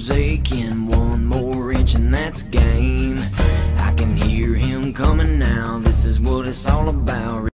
arms aching, one more inch and that's game. I can hear him coming now, this is what it's all about.